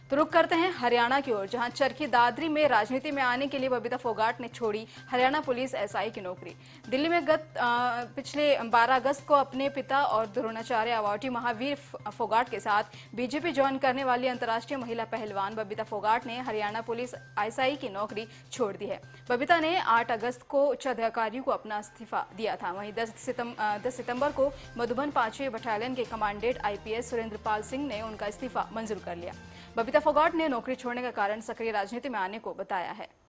तो रुक करते हैं हरियाणा की ओर, जहां चरखी दादरी में राजनीति में आने के लिए बबीता फोगाट ने छोड़ी हरियाणा पुलिस एसआई की नौकरी। दिल्ली में पिछले 12 अगस्त को अपने पिता और द्रोणाचार्य अवार्डी महावीर फोगाट के साथ बीजेपी ज्वाइन करने वाली अंतर्राष्ट्रीय महिला पहलवान बबीता फोगाट ने हरियाणा पुलिस एसआई की नौकरी छोड़ दी है। बबीता ने 8 अगस्त को उच्च अधिकारियों को अपना इस्तीफा दिया था। वहीं 10 सितंबर को मधुबन 5वीं बटालियन के कमांडेंट आईपीएस सुरेंद्र पाल सिंह ने उनका इस्तीफा मंजूर कर लिया। बबीता फोगाट ने नौकरी छोड़ने का कारण सक्रिय राजनीति में आने को बताया है।